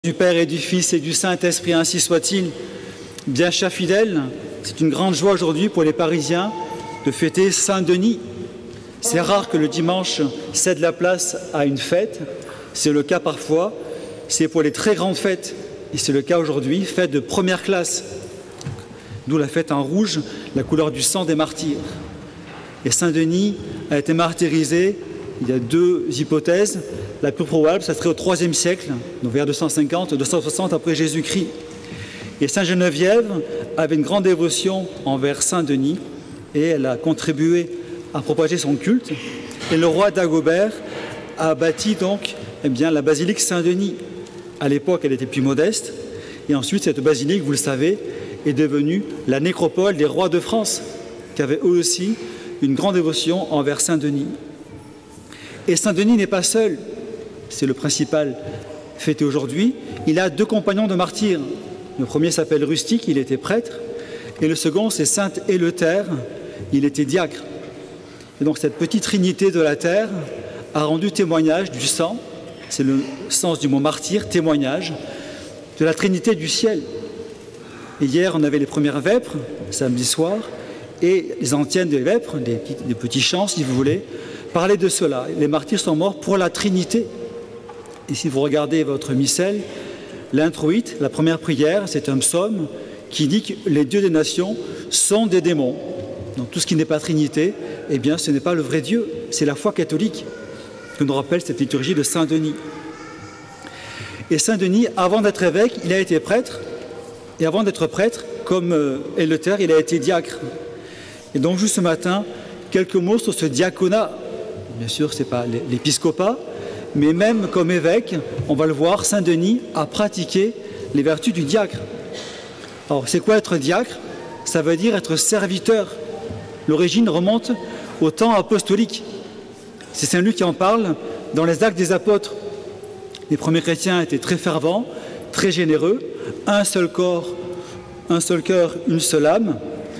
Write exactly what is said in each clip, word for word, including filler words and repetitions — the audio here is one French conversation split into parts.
Du Père et du Fils et du Saint-Esprit, ainsi soit-il. Bien chers fidèles, c'est une grande joie aujourd'hui pour les Parisiens de fêter Saint-Denis. C'est rare que le dimanche cède la place à une fête, c'est le cas parfois, c'est pour les très grandes fêtes, et c'est le cas aujourd'hui, fête de première classe, d'où la fête en rouge, la couleur du sang des martyrs. Et Saint-Denis a été martyrisé, il y a deux hypothèses. La plus probable, ça serait au troisième siècle, donc vers deux cent cinquante, deux cent soixante après Jésus-Christ. Et Sainte Geneviève avait une grande dévotion envers Saint-Denis et elle a contribué à propager son culte. Et le roi Dagobert a bâti donc eh bien, la basilique Saint-Denis. À l'époque, elle était plus modeste. Et ensuite, cette basilique, vous le savez, est devenue la nécropole des rois de France, qui avaient eux aussi une grande dévotion envers Saint-Denis. Et Saint-Denis n'est pas seul. C'est le principal fêté aujourd'hui. Il a deux compagnons de martyrs. Le premier s'appelle Rustique, il était prêtre, et le second c'est Sainte Éleuthère, il était diacre. Et donc cette petite trinité de la terre a rendu témoignage du sang, c'est le sens du mot martyr, témoignage, de la trinité du ciel. Et hier on avait les premières vêpres, samedi soir, et les antiennes des vêpres, des, des petits chants si vous voulez, parlaient de cela. Les martyrs sont morts pour la Trinité. Et si vous regardez votre missel, l'introïte, la première prière, c'est un psaume qui dit que les dieux des nations sont des démons. Donc tout ce qui n'est pas Trinité, eh bien ce n'est pas le vrai Dieu, c'est la foi catholique que nous rappelle cette liturgie de Saint-Denis. Et Saint-Denis, avant d'être évêque, il a été prêtre, et avant d'être prêtre, comme euh, Éleuthère, il a été diacre. Et donc juste ce matin, quelques mots sur ce diaconat. Bien sûr, ce n'est pas l'épiscopat, mais même comme évêque, on va le voir, Saint-Denis a pratiqué les vertus du diacre. Alors, c'est quoi être diacre? Ça veut dire être serviteur. L'origine remonte au temps apostolique. C'est Saint Luc qui en parle dans les Actes des Apôtres. Les premiers chrétiens étaient très fervents, très généreux, un seul corps, un seul cœur, une seule âme,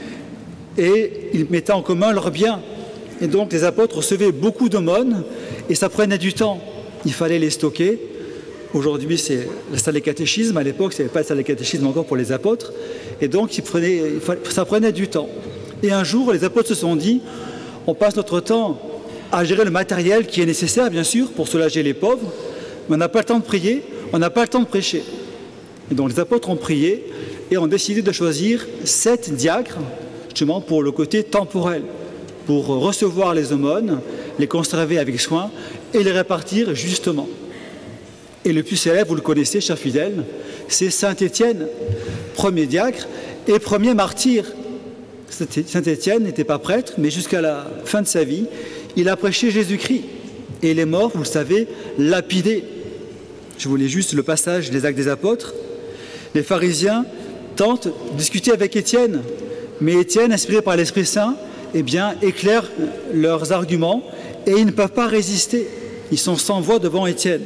et ils mettaient en commun leurs biens. Et donc les apôtres recevaient beaucoup d'aumônes, et ça prenait du temps. Il fallait les stocker. Aujourd'hui, c'est la salle des catéchismes. À l'époque, il n'y avait pas de salle des catéchismes encore pour les apôtres. Et donc, il prenait, il fallait, ça prenait du temps. Et un jour, les apôtres se sont dit, on passe notre temps à gérer le matériel qui est nécessaire, bien sûr, pour soulager les pauvres, mais on n'a pas le temps de prier, on n'a pas le temps de prêcher. Et donc, les apôtres ont prié et ont décidé de choisir sept diacres, justement, pour le côté temporel, pour recevoir les aumônes, les conserver avec soin et les répartir justement. Et le plus célèbre, vous le connaissez, chers fidèles, c'est Saint Étienne, premier diacre et premier martyr. Saint Étienne n'était pas prêtre, mais jusqu'à la fin de sa vie, il a prêché Jésus-Christ. Et il est mort, vous le savez, lapidé. Je vous lis juste le passage des Actes des Apôtres. Les pharisiens tentent de discuter avec Étienne, mais Étienne, inspiré par l'Esprit Saint, eh bien, éclaire leurs arguments et ils ne peuvent pas résister. Ils sont sans voix devant Étienne.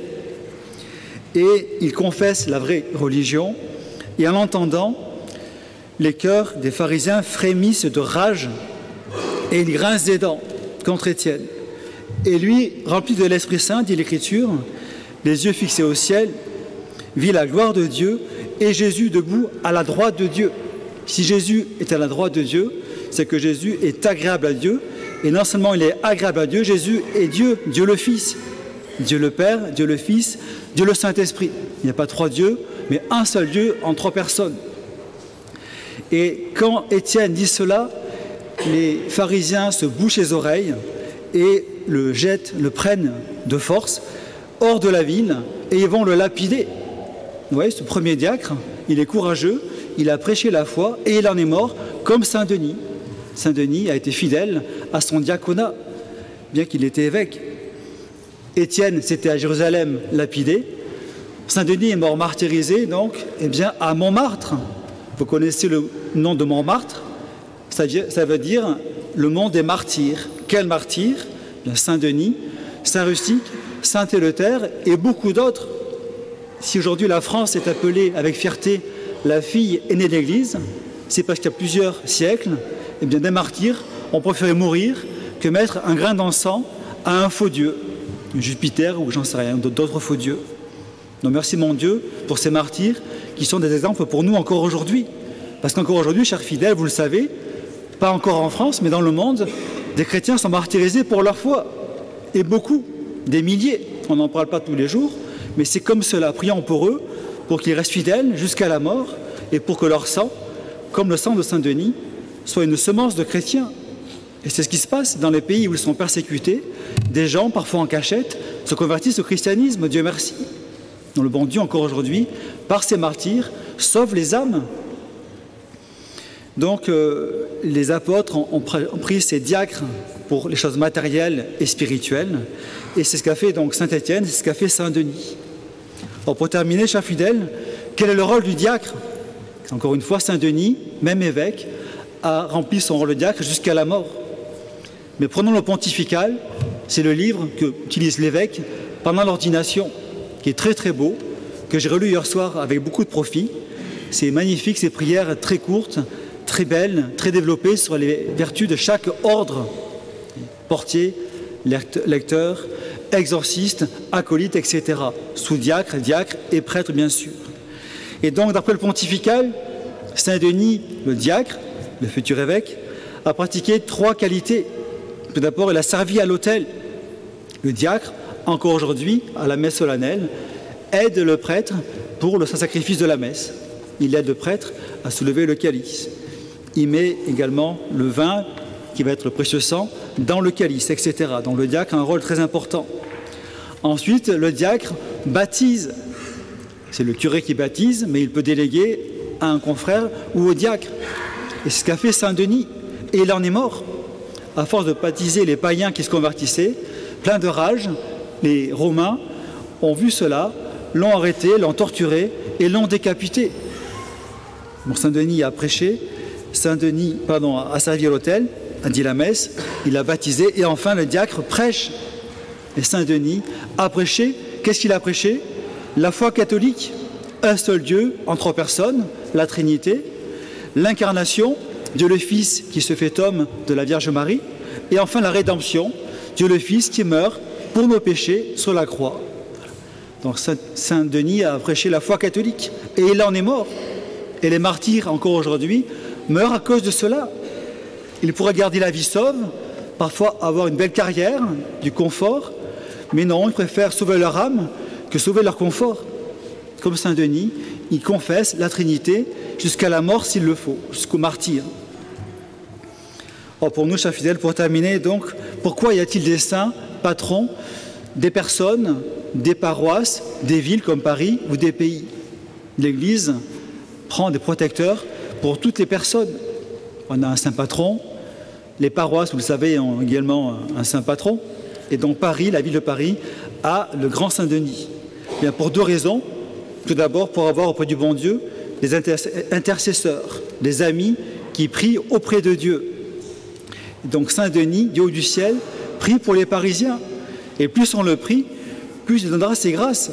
Et ils confessent la vraie religion. Et en l'entendant, les cœurs des pharisiens frémissent de rage et ils grincent des dents contre Étienne. Et lui, rempli de l'Esprit Saint, dit l'Écriture, les yeux fixés au ciel, vit la gloire de Dieu et Jésus debout à la droite de Dieu. Si Jésus est à la droite de Dieu, c'est que Jésus est agréable à Dieu. Et non seulement il est agréable à Dieu, Jésus est Dieu, Dieu le Fils. Dieu le Père, Dieu le Fils, Dieu le Saint-Esprit. Il n'y a pas trois dieux, mais un seul Dieu en trois personnes. Et quand Étienne dit cela, les pharisiens se bouchent les oreilles et le jettent, le prennent de force hors de la ville et ils vont le lapider. Vous voyez, ce premier diacre, il est courageux, il a prêché la foi et il en est mort comme Saint-Denis. Saint-Denis a été fidèle à son diaconat, bien qu'il était évêque. Étienne, c'était à Jérusalem, lapidé. Saint-Denis est mort martyrisé, donc, eh bien, à Montmartre. Vous connaissez le nom de Montmartre? Ça veut dire le mont des martyrs. Quels martyrs? Saint-Denis, Saint-Rustique, Saint-Éleuthère et beaucoup d'autres. Si aujourd'hui la France est appelée avec fierté la fille aînée de l'Église, c'est parce qu'il y a plusieurs siècles, eh bien, des martyrs ont préféré mourir que mettre un grain d'encens à un faux dieu, Jupiter ou j'en sais rien, d'autres faux dieux. Donc merci mon Dieu pour ces martyrs qui sont des exemples pour nous encore aujourd'hui. Parce qu'encore aujourd'hui, chers fidèles, vous le savez, pas encore en France, mais dans le monde, des chrétiens sont martyrisés pour leur foi. Et beaucoup, des milliers. On n'en parle pas tous les jours, mais c'est comme cela. Prions pour eux, pour qu'ils restent fidèles jusqu'à la mort et pour que leur sang, comme le sang de Saint-Denis, soit une semence de chrétiens. Et c'est ce qui se passe dans les pays où ils sont persécutés. Des gens, parfois en cachette, se convertissent au christianisme, Dieu merci. Donc le bon Dieu, encore aujourd'hui, par ces martyrs, sauve les âmes. Donc euh, les apôtres ont, ont pris ces diacres pour les choses matérielles et spirituelles. Et c'est ce qu'a fait donc Saint Étienne, c'est ce qu'a fait Saint Denis. Alors pour terminer, chers fidèles, quel est le rôle du diacre? Encore une fois, Saint Denis, même évêque, a rempli son rôle de diacre jusqu'à la mort. Mais prenons le pontifical, c'est le livre qu'utilise l'évêque pendant l'ordination, qui est très très beau, que j'ai relu hier soir avec beaucoup de profit. C'est magnifique, ces prières très courtes, très belles, très développées sur les vertus de chaque ordre, portier, lecteur, exorciste, acolyte, et cetera. Sous-diacre, diacre et prêtre, bien sûr. Et donc, d'après le pontifical, Saint Denis, le diacre, le futur évêque, a pratiqué trois qualités. Tout d'abord, il a servi à l'autel. Le diacre, encore aujourd'hui, à la messe solennelle, aide le prêtre pour le saint-sacrifice de la messe. Il aide le prêtre à soulever le calice. Il met également le vin, qui va être le précieux sang, dans le calice, et cetera. Donc le diacre a un rôle très important. Ensuite, le diacre baptise. C'est le curé qui baptise, mais il peut déléguer à un confrère ou au diacre. Et c'est ce qu'a fait Saint Denis. Et il en est mort. À force de baptiser les païens qui se convertissaient, plein de rage, les Romains ont vu cela, l'ont arrêté, l'ont torturé et l'ont décapité. Bon, Saint Denis a prêché, Saint Denis pardon, a servi à l'autel, a dit la messe, il a baptisé et enfin le diacre prêche. Et Saint Denis a prêché, qu'est-ce qu'il a prêché? La foi catholique, un seul Dieu en trois personnes, la Trinité, l'incarnation, Dieu le Fils qui se fait homme de la Vierge Marie, et enfin la rédemption, Dieu le Fils qui meurt pour nos péchés sur la croix. Donc Saint Denis a prêché la foi catholique, et il en est mort. Et les martyrs, encore aujourd'hui, meurent à cause de cela. Ils pourraient garder la vie sauve, parfois avoir une belle carrière, du confort, mais non, ils préfèrent sauver leur âme que sauver leur confort. Comme Saint Denis, ils confessent la Trinité jusqu'à la mort s'il le faut, jusqu'au martyr. Or pour nous, chers fidèles, pour terminer, donc, pourquoi y a-t-il des saints, patrons, des personnes, des paroisses, des villes comme Paris ou des pays? L'Église prend des protecteurs pour toutes les personnes. On a un saint patron, les paroisses, vous le savez, ont également un saint patron, et donc Paris, la ville de Paris, a le grand Saint Denis. Bien, pour deux raisons. Tout d'abord, pour avoir auprès du bon Dieu des intercesseurs, des amis qui prient auprès de Dieu. Donc Saint Denis, Dieu du ciel, prie pour les Parisiens. Et plus on le prie, plus il donnera ses grâces.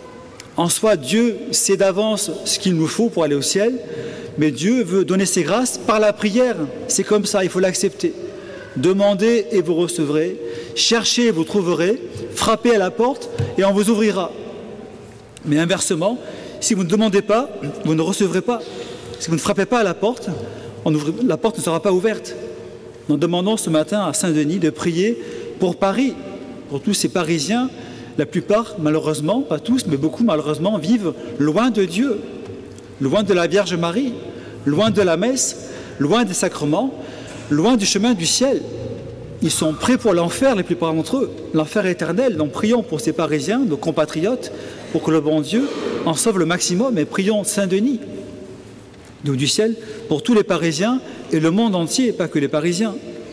En soi, Dieu sait d'avance ce qu'il nous faut pour aller au ciel, mais Dieu veut donner ses grâces par la prière. C'est comme ça, il faut l'accepter. Demandez et vous recevrez, cherchez et vous trouverez, frappez à la porte et on vous ouvrira. Mais inversement, si vous ne demandez pas, vous ne recevrez pas. Si vous ne frappez pas à la porte, on ouvre, la porte ne sera pas ouverte. Nous demandons ce matin à Saint-Denis de prier pour Paris, pour tous ces Parisiens. La plupart, malheureusement, pas tous, mais beaucoup malheureusement, vivent loin de Dieu, loin de la Vierge Marie, loin de la messe, loin des sacrements, loin du chemin du ciel. Ils sont prêts pour l'enfer, les plupart d'entre eux, l'enfer éternel. Donc prions pour ces Parisiens, nos compatriotes, pour que le bon Dieu en sauve le maximum. Et prions Saint-Denis, Dieu du ciel, pour tous les Parisiens et le monde entier, pas que les Parisiens.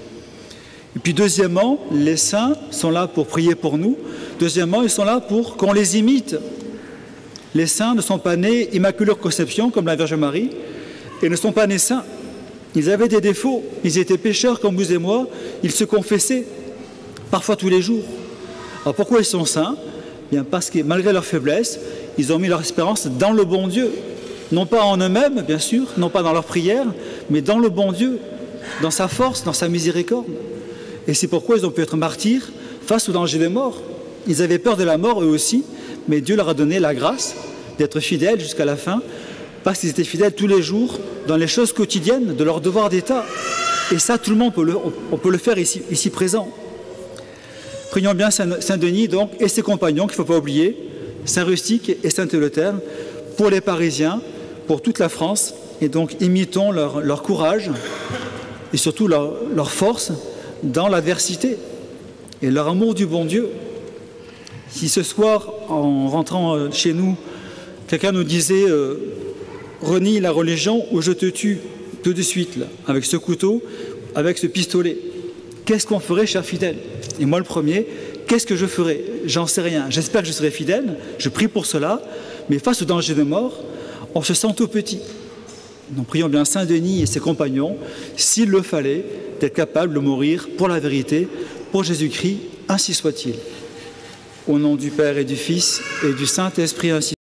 Et puis deuxièmement, les saints sont là pour prier pour nous. Deuxièmement, ils sont là pour qu'on les imite. Les saints ne sont pas nés immaculée conception comme la Vierge Marie et ne sont pas nés saints. Ils avaient des défauts, ils étaient pécheurs comme vous et moi, ils se confessaient, parfois tous les jours. Alors pourquoi ils sont saints? Bien parce que malgré leur faiblesse, ils ont mis leur espérance dans le bon Dieu. Non pas en eux-mêmes, bien sûr, non pas dans leur prière, mais dans le bon Dieu, dans sa force, dans sa miséricorde. Et c'est pourquoi ils ont pu être martyrs face au danger de mort. Ils avaient peur de la mort eux aussi, mais Dieu leur a donné la grâce d'être fidèles jusqu'à la fin, parce qu'ils étaient fidèles tous les jours dans les choses quotidiennes de leur devoir d'État. Et ça, tout le monde peut le, on peut le faire ici, ici présent. Prions bien Saint-Denis donc et ses compagnons, qu'il ne faut pas oublier, Saint Rustique et Saint Éleuthère, pour les Parisiens, pour toute la France, et donc imitons leur, leur courage et surtout leur, leur force dans l'adversité et leur amour du bon Dieu. Si ce soir, en rentrant chez nous, quelqu'un nous disait euh, « renie la religion ou je te tue » tout de suite, là, avec ce couteau, avec ce pistolet, qu'est-ce qu'on ferait, chers fidèles? Et moi, le premier, qu'est-ce que je ferais? J'en sais rien. J'espère que je serai fidèle, je prie pour cela, mais face au danger de mort, on se sent tout petit. Donc prions bien Saint-Denis et ses compagnons, s'il le fallait, d'être capables de mourir pour la vérité, pour Jésus-Christ, ainsi soit-il. Au nom du Père et du Fils et du Saint-Esprit, ainsi